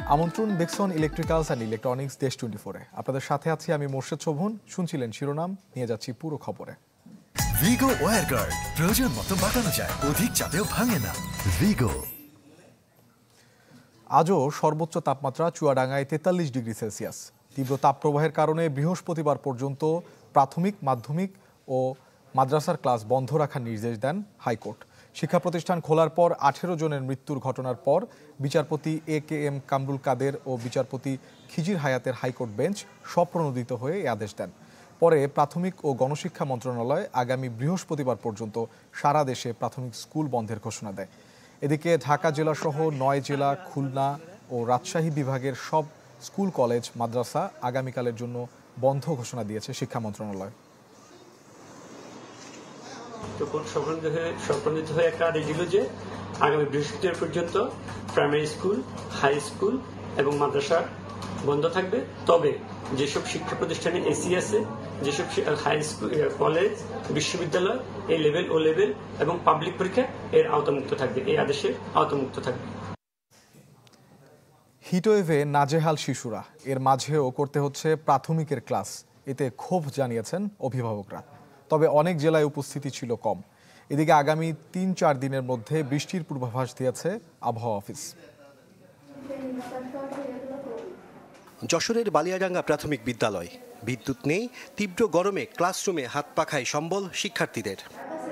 আমন্ত্রণ বেক্সন electricals and electronics দেশ 24-এ। আপনাদের সাথে আছি আমি মোর্শেদ শোভন। শুনছিলেন শিরোনাম, নিয়ে যাচ্ছি পুরো খবরে। ভিগো ওয়্যার গার্ড, প্রয়োজন মতো বাঁকানো যায়, অধিক চাপেও ভাঙে না। ভিগো। আজও সর্বোচ্চ তাপমাত্রা চুয়াডাঙ্গায় 43 ডিগ্রি সেলসিয়াস। তীব্র তাপপ্রবাহের কারণে বৃহস্পতিবার পর্যন্ত প্রাথমিক, মাধ্যমিক ও মাদ্রাসার ক্লাস বন্ধ রাখার নির্দেশ দেন হাইকোর্ট। শিক্ষা প্রতিষ্ঠান খোলার পর 18 জনের মৃত্যুর ঘটনার পর বিচারপতি AKM কামরুল কাদের ও বিচারপতি খিজির হায়াতের হাইকোর্ট বেঞ্চ স্বপ্রণোদিত হয়ে এই আদেশ দেন। পরে প্রাথমিক ও গণশিক্ষা মন্ত্রণালয় আগামী বৃহস্পতিবার পর্যন্ত সারা দেশে প্রাথমিক স্কুল বন্ধের ঘোষণা দেয়। এদিকে ঢাকা জেলাসহ 9 জেলা, খুলনা ও রাজশাহী বিভাগের সব স্কুল, কলেজ, মাদ্রাসা আগামীকালের জন্য বন্ধ ঘোষণা দিয়েছে শিক্ষা মন্ত্রণালয়। স্বপ্রণোদিত হয়ে একটা আদেশ দিল যে আগামী বৃহস্পতিবার পর্যন্ত প্রাইমারি স্কুল, হাই স্কুল এবং মাদ্রাসা বন্ধ থাকবে। তবে যেসব শিক্ষা প্রতিষ্ঠানে এসি আছে, যেসব হাই স্কুল, কলেজ, বিশ্ববিদ্যালয় এই লেভেল, ও লেভেল এবং পাবলিক পরীক্ষা এর আওতামুক্ত থাকবে, এই আদেশের আওতামুক্ত থাকবে। হিটওয়েভে নাজেহাল শিশুরা, এর মাঝেও করতে হচ্ছে প্রাথমিকের ক্লাস। এতে ক্ষোভ জানিয়েছেন অভিভাবকরা। তবে অনেক জেলায় উপস্থিতি ছিল কম। এদিকে আগামী 3-4 দিনের মধ্যে বৃষ্টির পূর্বাভাস দিয়েছে আবহাওয়া অফিস। যশোরের বালিয়াডাঙ্গা প্রাথমিক বিদ্যালয়, বিদ্যুৎ নেই, তীব্র গরমে ক্লাসরুমে হাত পাখায় সম্বল শিক্ষার্থীদের।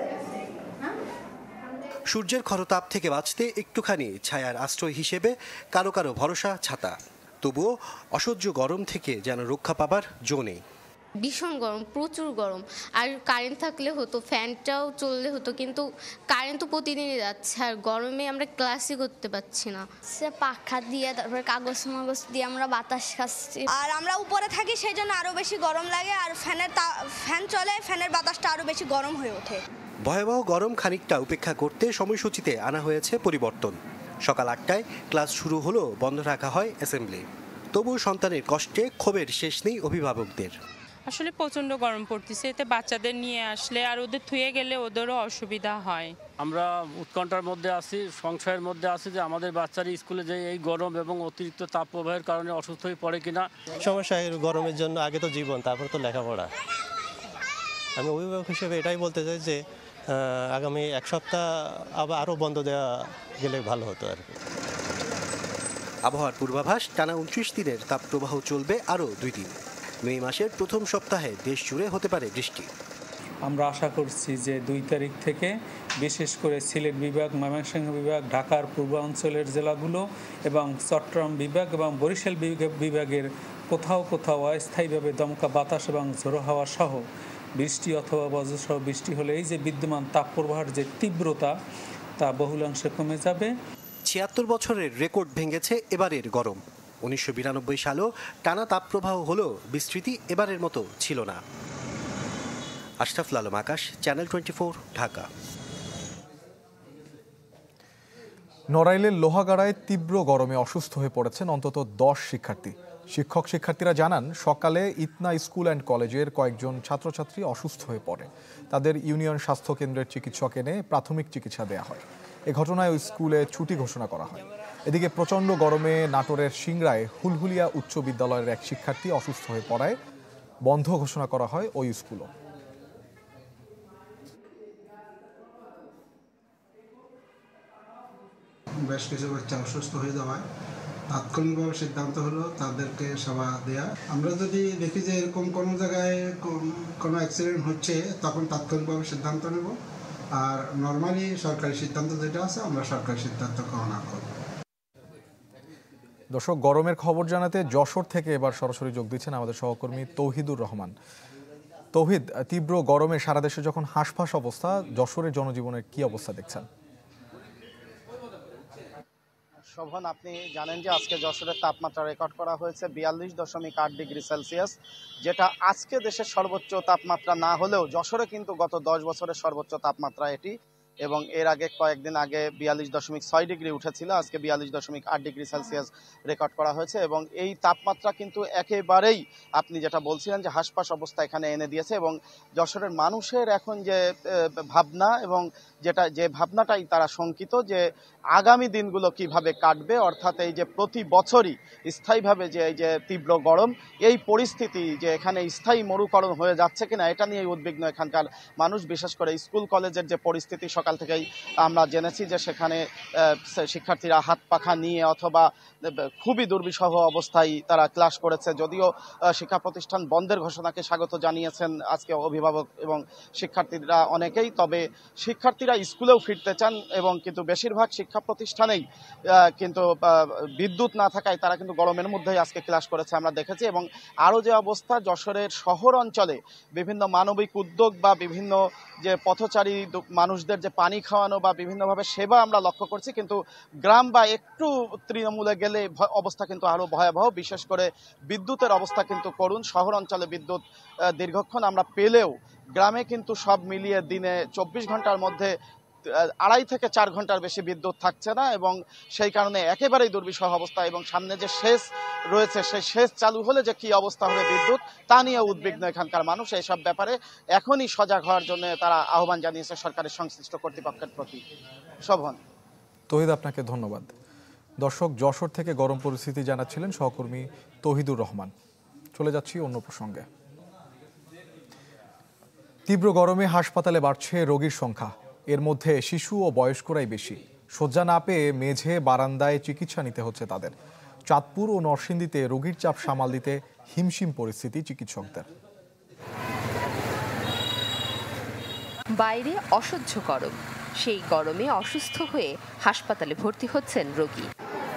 সূর্যের খরতাপ থেকে বাঁচতে একটুখানি ছায়ার আশ্রয় হিসেবে কারো কারো ভরসা ছাতা। তবুও অসহ্য গরম থেকে যেন রক্ষা পাবার জো নেই। ভীষণ গরম, প্রচুর গরম। আর কারেন্ট থাকলে হতো, ফ্যানটাও চললে হতো, কিন্তু কারেন্ট তো প্রতিদিনই যাচ্ছে, আর গরমে আমরা ক্লাসই করতে পারছি না। সে পাখা দিয়ে, তারপর কাগজ মাগজ দিয়ে আমরা বাতাস খাচ্ছি। আর আমরা উপরে থাকি, সেই জন্য আরো বেশি গরম লাগে। আর ফ্যান চলে, ফ্যানের বাতাসটা আরো বেশি গরম হয়ে ওঠে। ভয়াবহ গরম খানিকটা উপেক্ষা করতে সময়সূচিতে আনা হয়েছে পরিবর্তন। সকাল 8টায় ক্লাস শুরু হলো, বন্ধ রাখা হয় অ্যাসেম্বলি। তবু সন্তানের কষ্টে ক্ষোভের শেষ নেই অভিভাবকদের। আসলে প্রচন্ড গরম পড়তেছে, এতে বাচ্চাদের নিয়ে আসলে আর ওদের থুয়ে গেলে ওদেরও অসুবিধা হয়। আমরা উৎকণ্ঠার মধ্যে আছি, সংশয়ের মধ্যে আছি যে আমাদের বাচ্চারা স্কুলে যে এই গরম এবং অতিরিক্ত তাপপ্রবাহের কারণে অসুস্থ হয়ে পড়ে কিনা। সমস্যা গরমের জন্য আগে তো জীবন, তারপর তো লেখাপড়া। আমি অভিভাবক হিসেবে এটাই বলতে চাই যে আগামী 1 সপ্তাহ আরও বন্ধ দেওয়া গেলে ভালো হতো আর কি। আবহাওয়ার পূর্বাভাস, টানা 29 দিনের তাপপ্রবাহ চলবে আরও 2 দিন। মে মাসের প্রথম সপ্তাহে দেশ জুড়ে হতে পারে বৃষ্টি। আমরা আশা করছি যে 2 তারিখ থেকে বিশেষ করে সিলেট বিভাগ, ময়মনসিংহ বিভাগ, ঢাকার পূর্বাঞ্চলের জেলাগুলো এবং চট্টগ্রাম বিভাগ এবং বরিশাল বিভাগের কোথাও কোথাও অস্থায়ীভাবে দমকা বাতাস এবং ঝোড়ো হাওয়া সহ বৃষ্টি অথবা বজ্রসহ বৃষ্টি হলে এই যে বিদ্যমান তাপপ্রবাহের যে তীব্রতা, তা বহুলাংশে কমে যাবে। 76 বছরের রেকর্ড ভেঙেছে এবারের গরম। 1992 সালেও টানা তাপপ্রবাহ হলেও বিস্তৃতি এবারের মতো ছিল না। আশরাফুল আলম আকাশ, চ্যানেল 24, ঢাকা। নড়াইলের লোহাগাড়ায় তীব্র গরমে অসুস্থ হয়ে পড়েছেন অন্তত 10 শিক্ষার্থী। শিক্ষার্থীরা জানান, সকালে ইতনা স্কুল অ্যান্ড কলেজের কয়েকজন ছাত্রছাত্রী অসুস্থ হয়ে পড়ে। তাদের ইউনিয়ন স্বাস্থ্য কেন্দ্রের চিকিৎসক এনে প্রাথমিক চিকিৎসা দেওয়া হয়। এ ঘটনায় ওই স্কুলে ছুটি ঘোষণা করা হয়। এদিকে প্রচণ্ড গরমে নাটোরের সিংড়ায় হুলহুলিয়া উচ্চ বিদ্যালয়ের এক শিক্ষার্থী অসুস্থ হয়ে পড়ায় বন্ধ ঘোষণা করা হয় ওই স্কুলও। বেশ কিছু বাচ্চা অসুস্থ হয়ে যাওয়ায় তাৎক্ষণিকভাবে সিদ্ধান্ত হলো তাদেরকে সেবা দেয়া। আমরা যদি দেখি যে এরকম কোনো জায়গায় কোনো অ্যাক্সিডেন্ট হচ্ছে, তখন তাৎক্ষণিকভাবে সিদ্ধান্ত নেব। আর নর্মালি সরকারি সিদ্ধান্ত যেটা আছে, আমরা সরকারি সিদ্ধান্ত গ্রহণ করব। দর্শক, গরমের খবর জানাতে যশোর থেকে এবার সরাসরি যোগ দিচ্ছেন আমাদের সহকর্মী তৌহিদুর রহমান। তৌহিদ, তীব্র গরমে সারা দেশে যখন হাঁসফাঁস অবস্থা, যশোরের জনজীবনের কি অবস্থা দেখছেন? শোভন, আপনি জানেন যে আজকে যশোরের তাপমাত্রা রেকর্ড করা হয়েছে 42.8 ডিগ্রি সেলসিয়াস, যেটা আজকে দেশের সর্বোচ্চ তাপমাত্রা না হলেও যশোরে কিন্তু গত 10 বছরের সর্বোচ্চ তাপমাত্রা এটি। এবং এর আগে কয়েকদিন আগে 42.6 ডিগ্রি উঠেছিল, আজকে 42.8 ডিগ্রি সেলসিয়াস রেকর্ড করা হয়েছে। এবং এই তাপমাত্রা কিন্তু একেবারেই আপনি যেটা বলছিলেন যে হাসপাস অবস্থা এখানে এনে দিয়েছে। এবং যশোরের মানুষের এখন যে ভাবনা এবং যে ভাবনাটাই তারা শঙ্কিত যে আগামী দিনগুলো কিভাবে কাটবে, অর্থাৎ এই যে প্রতি বছরই স্থায়ীভাবে যে এই যে তীব্র গরম, এই পরিস্থিতি যে এখানে স্থায়ী মরুকরণ হয়ে যাচ্ছে কিনা এটা নিয়ে উদ্বিগ্ন এখানকার মানুষ। বিশেষ করে স্কুল কলেজের যে পরিস্থিতি সকাল থেকেই আমরা জেনেছি যে সেখানে শিক্ষার্থীরা হাত পাখা নিয়ে অথবা খুবই দুর্বিষহ অবস্থায় তারা ক্লাস করেছে। যদিও শিক্ষা প্রতিষ্ঠান বন্ধের ঘোষণাকে স্বাগত জানিয়েছেন আজকে অভিভাবক এবং শিক্ষার্থীরা অনেকেই, তবে শিক্ষার্থীরা স্কুলেও ফিরতে চান এবং কিন্তু বেশিরভাগ শিক্ষা প্রতিষ্ঠানেই কিন্তু বিদ্যুৎ না থাকায় তারা কিন্তু গরমের মধ্যেই আজকে ক্লাস করেছে আমরা দেখেছি। এবং আরও যে অবস্থা যশোরের শহর অঞ্চলে বিভিন্ন মানবিক উদ্যোগ বা বিভিন্ন যে পথচারী মানুষদের যে পানি খাওয়ানো বা বিভিন্নভাবে সেবা আমরা লক্ষ্য করছি, কিন্তু গ্রাম বা একটু তৃণমূলে গেলে অবস্থা কিন্তু আরও ভয়াবহ। বিশেষ করে বিদ্যুতের অবস্থা কিন্তু করুণ। শহর অঞ্চলে বিদ্যুৎ দীর্ঘক্ষণ আমরা পেলেও গ্রামে কিন্তু সব মিলিয়ে দিনে 24 ঘন্টার মধ্যে 2.5 থেকে 4 ঘন্টার বেশি বিদ্যুৎ থাকছে না এবং সেই কারণে একেবারেই দুর্বিষহ অবস্থা। এবং সামনে যে সেচ রয়েছে সেই সেচ চালু হলে যে কি অবস্থা হবে বিদ্যুৎ, তা নিয়ে উদ্বিগ্ন এখানকার মানুষ। এইসব ব্যাপারে এখনই সজাগ হওয়ার জন্য তারা আহ্বান জানিয়েছে সরকারের সংশ্লিষ্ট কর্তৃপক্ষের প্রতি। শোভন। তৌহিদ, আপনাকে ধন্যবাদ। দর্শক, যশোর থেকে গরম পরিস্থিতি জানাচ্ছিলেন সহকর্মী তৌহিদুর রহমান। চলে যাচ্ছি অন্য প্রসঙ্গে। তীব্র গরমে হাসপাতালে বাড়ছে রোগীর সংখ্যা, এর মধ্যে শিশু ও বয়স্করাই বেশি। শয্যা না পেয়ে মেঝে বারান্দায় চিকিৎসা নিতে হচ্ছে তাদের। চাঁদপুর ও নরসিংদীতে রোগীর চাপ সামাল দিতে হিমশিম পরিস্থিতি চিকিৎসকদের। বাইরে অসহ্য গরম, সেই গরমে অসুস্থ হয়ে হাসপাতালে ভর্তি হচ্ছেন রোগী।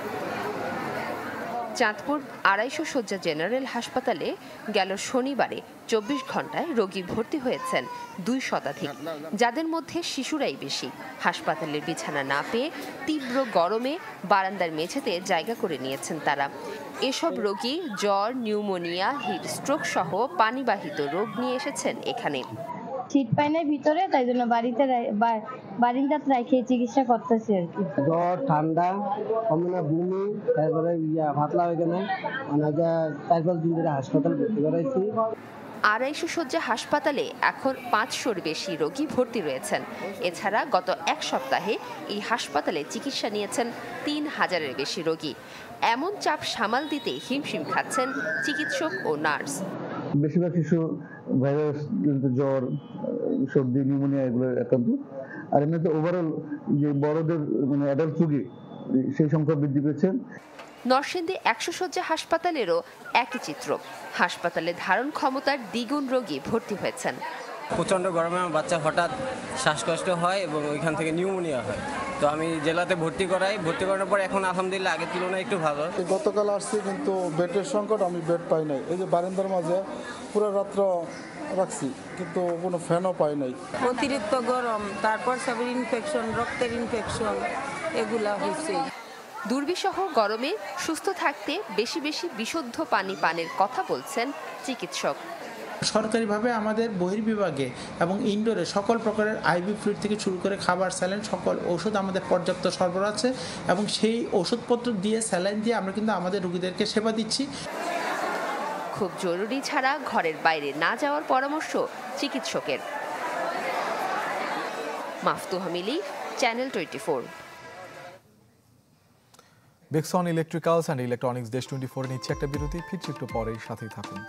চাঁদপুর 250 শয্যা জেনারেল হাসপাতালে গেল শনিবারে 24 ঘন্টায় রোগী ভর্তি হয়েছেন 2 শতাধিক, যাদের মধ্যে শিশুরাই বেশি। হাসপাতালের বিছানা না পেয়ে তীব্র গরমে বারান্দার মেঝেতে জায়গা করে নিয়েছেন তারা। এসব রোগী জ্বর, নিউমোনিয়া, হিট স্ট্রোক সহ পানিবাহিত রোগ নিয়ে এসেছেন এখানে। শীত পাই নাই ভিতরে, তাই জন্য বারিন্দাতে রেখে চিকিৎসা করতেছি আর কি। জ্বর, ঠান্ডা, বমি, তারপরে পাতলা হয়ে গেলে 4-5 দিন ধরে হাসপাতাল ভর্তি করাইছি। 250 শয্যা হাসপাতালে এখন 500-র বেশি রোগী ভর্তি রয়েছেন। এছাড়া গত 1 সপ্তাহে এই হাসপাতালে চিকিৎসা নিয়েছেন 3000-এর বেশি রোগী। এমন চাপ সামাল দিতে হিমশিম খাচ্ছেন চিকিৎসক ও নার্স। বেশিরভাগ শিশু ভাইরাস, জ্বর, সর্দি, নিউমোনিয়া এগুলো একান্ত। আর এমনিতে ওভারঅল যে বড়দের অ্যাডাল্ট রোগী সেই সংখ্যা বৃদ্ধি পেয়েছে। নরসিংদী 100 শয্যা হাসপাতালেরও একই চিত্র। হাসপাতালে ধারণ ক্ষমতার দ্বিগুণ রোগী ভর্তি হয়েছেন। প্রচণ্ড গরমে আমার বাচ্চা হঠাৎ শ্বাসকষ্ট হয় এবং ওইখান থেকে নিউমোনিয়া হয়, তো আমি জেলাতে ভর্তি করাই। ভর্তি করানোর পর এখন আলহামদুলিল্লাহ আগের তুলনায় একটু ভালো। গতকাল আসছি কিন্তু বেডের সংকট, আমি বেড পাই নাই। এই যে বারান্দার মাঝে পুরো রাত্র রাখছি কিন্তু কোনো ফ্যানও পাই নাই। অতিরিক্ত গরম, তারপর সবের ইনফেকশন, রক্তের ইনফেকশন এগুলা হচ্ছে। দুর্বিষহ গরমে সুস্থ থাকতে বেশি বেশি বিশুদ্ধ পানি পানের কথা বলছেন চিকিৎসক। সরকারিভাবে আমাদের বহির্বিভাগে এবং ইনডোরে সকল প্রকারের আইভি ফ্লুইড থেকে শুরু করে খাবার, স্যালাইন, সকল ওষুধ আমাদের পর্যাপ্ত সরবরাহ আছে এবং সেই ওষুধপত্র দিয়ে, স্যালাইন দিয়ে আমরা কিন্তু আমাদের রোগীদেরকে সেবা দিচ্ছি। খুব জরুরি ছাড়া ঘরের বাইরে না যাওয়ার পরামর্শ চিকিৎসকের। Maftuha Mili, channel 24। Bexon electricals and electronics দেশ 24 নিচ্ছে একটা বিরতি, ফিরছি একটু পরেই, সাথেই থাকুন।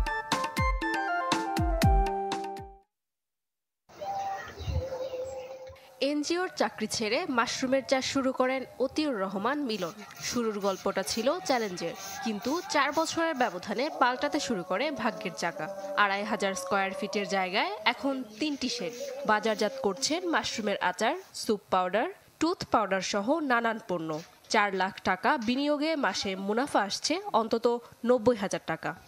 এনজিওর চাকরি ছেড়ে মাশরুমের চাষ শুরু করেন অতিউর রহমান মিলন। শুরুর গল্পটা ছিল চ্যালেঞ্জের, কিন্তু 4 বছরের ব্যবধানে পাল্টাতে শুরু করে ভাগ্যের চাকা। 2500 স্কয়ার ফিটের জায়গায় এখন 3টি শেড। বাজারজাত করছেন মাশরুমের আচার, স্যুপ পাউডার, টুথ পাউডার সহ নানান পণ্য। 4 লাখ টাকা বিনিয়োগে মাসে মুনাফা আসছে অন্তত 90,000 টাকা।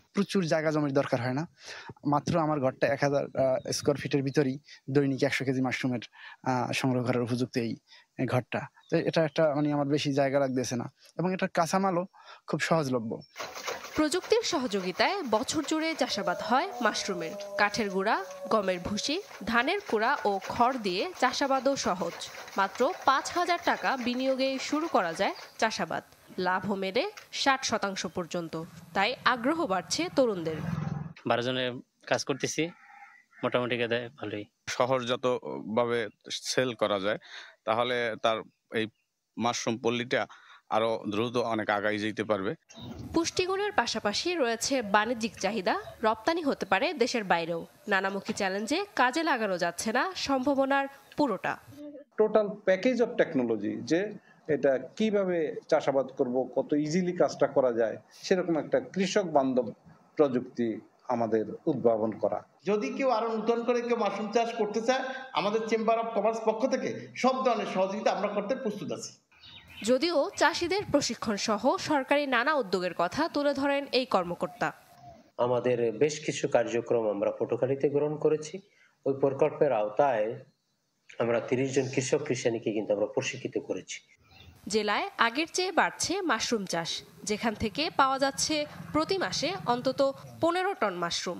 প্রচুর জায়গা জমির দরকার হয় না। মাত্র আমার ঘরটা 1000 স্কোয়ার ফিটের ভিতরেই দৈনিক 100 কেজি মাশরুমের সংগ্রহ করার উপযুক্ত এই ঘরটা। তো এটা একটা মানে আমার বেশি জায়গা লাগতেছে না এবং এটার কাঁচামালও খুব সহজলভ্য। প্রযুক্তির সহযোগিতায় বছর জুড়ে চাষাবাদ হয় মাশরুমের। কাঠের গুঁড়া, গমের ভুসি, ধানের কুড়া ও খড় দিয়ে চাষাবাদও সহজ। মাত্র 5000 টাকা বিনিয়োগে শুরু করা যায় চাষাবাদ। লাভও মেলে 60% পর্যন্ত। তাই আগ্রহ বাড়ছে তরুণদের। 12 জনে কাজ করতেছি, মোটামুটি দেয় ভালোই। সহজজাতভাবে সেল করা যায় তাহলে তার এই মাশরুম পল্লীটা আরো দ্রুত অনেক আগায় যেতে পারবে। পুষ্টিগুণের পাশাপাশি রয়েছে বাণিজ্যিক চাহিদা, রপ্তানি হতে পারে দেশের বাইরেও। নানামুখী চ্যালেঞ্জে কাজে লাগানো যাচ্ছে না সম্ভাবনার পুরোটা। টোটাল প্যাকেজ অফ টেকনোলজি, যে এটা কিভাবে চাষাবাদ করব, কত ইজিলি কাজটা করা যায়, সেরকম একটা কৃষক বান্ধব প্রযুক্তি আমাদের উদ্ভাবন করা। যদি কেউ আরো নতুন করে কেউ মাশরুম চাষ করতে চায়, আমাদের চেম্বার অফ কমার্স পক্ষ থেকে সব ধরনের সহযোগিতা আমরা করতে প্রস্তুত আছি। যদিও চাষিদের প্রশিক্ষণ সহ সরকারি নানা উদ্যোগের কথা তুলে ধরেন এই কর্মকর্তা। আমাদের বেশ কিছু কার্যক্রম আমরা পটুয়াখালীতে গ্রহণ করেছি। ওই প্রকল্পের আওতায় আমরা 30 জন কৃষক কৃষানীকে কিন্তু আমরা প্রশিক্ষিত করেছি। জেলায় আগের চেয়ে বাড়ছে মাশরুম চাষ, যেখান থেকে পাওয়া যাচ্ছে প্রতি মাসে অন্তত 15 টন মাশরুম।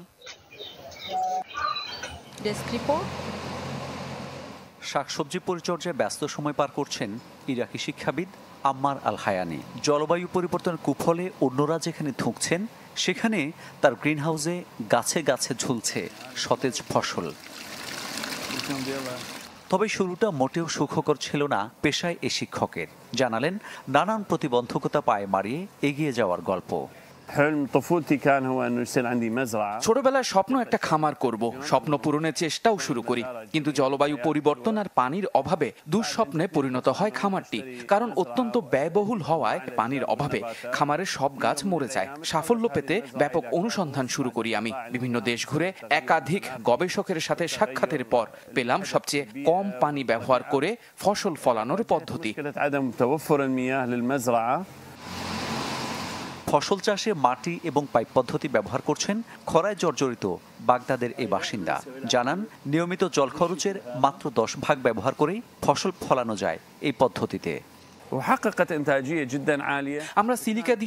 Desk report. শাকসবজি পরিচর্যায় ব্যস্ত সময় পার করছেন ইরাকি শিক্ষাবিদ আম্মার আল হায়ানি। জলবায়ু পরিবর্তনের কুফলে অন্যরা যেখানে ধুঁকছেন, সেখানে তার গ্রিনহাউসে গাছে গাছে ঝুলছে সতেজ ফসল। তবে শুরুটা মোটেও সুখকর ছিল না পেশায় এ শিক্ষকের। জানালেন নানান প্রতিবন্ধকতা পায়ে মারিয়ে এগিয়ে যাওয়ার গল্প। ছোটবেলায় স্বপ্ন একটা খামার করব, স্বপ্ন পূরণের চেষ্টাও শুরু করি, কিন্তু জলবায়ু পরিবর্তন আর পানির অভাবে দুঃস্বপ্নে পরিণত হয় খামারটি। কারণ অত্যন্ত ব্যয়বহুল হওয়ায় পানির অভাবে খামারের সব গাছ মরে যায়। সাফল্য পেতে ব্যাপক অনুসন্ধান শুরু করি আমি। বিভিন্ন দেশ ঘুরে একাধিক গবেষকের সাথে সাক্ষাতের পর পেলাম সবচেয়ে কম পানি ব্যবহার করে ফসল ফলানোর পদ্ধতি। ফসল চাষে মাটি এবং পাইপ পদ্ধতি ব্যবহার করছেন খরায় জর্জরিত বাগদাদের এই বাসিন্দা। জানান নিয়মিত জল খরচের মাত্র 10 ভাগ ব্যবহার করেই ফসল ফলানো যায় এই পদ্ধতিতে। আমরা সিলিকা